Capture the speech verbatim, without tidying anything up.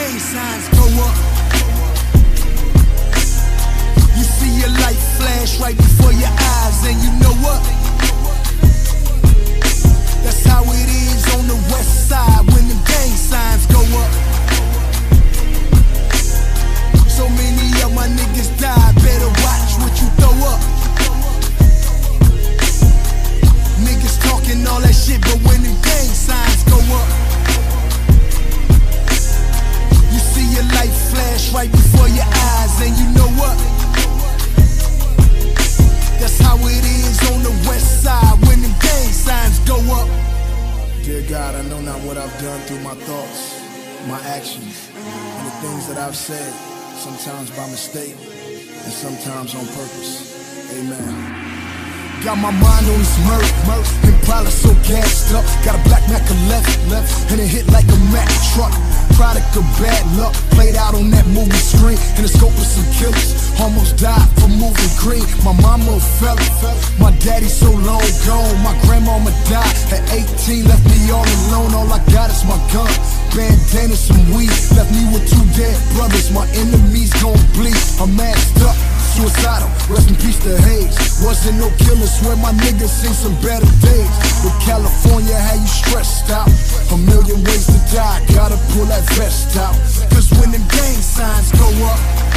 gang signs go up, you see your light flash right before your eyes, and you know what? That's how it is on the west side when the gang signs go up. So many of my niggas die, better watch what you throw up. Niggas talking all that shit, but when the gang signs go up, you see your light flash right before your eyes, and you know what? That's how it is on the west side when the gang signs go up. Dear God, I know not what I've done through my thoughts, my actions, and the things that I've said, sometimes by mistake, and sometimes on purpose. Amen. Got my mind on this murk, murk, Impala so gassed up. Got a black Mac left, left, and it hit like a Mack truck. Product of bad luck, played out on that movie screen. In the scope of some killers, almost died for moving green. My mama a fella, my daddy so long gone. My grandmama died at eighteen, left me all alone. All I got is my gun, bandana, some weed. Left me with two dead brothers, my enemies gon' bleed. I'm masked up, suicidal, rest in peace to Hayes. Wasn't no killer, swear my niggas seen some better days. But California had you stressed out, a million ways to die, gotta pull that vest out. Cause when the gang signs go up,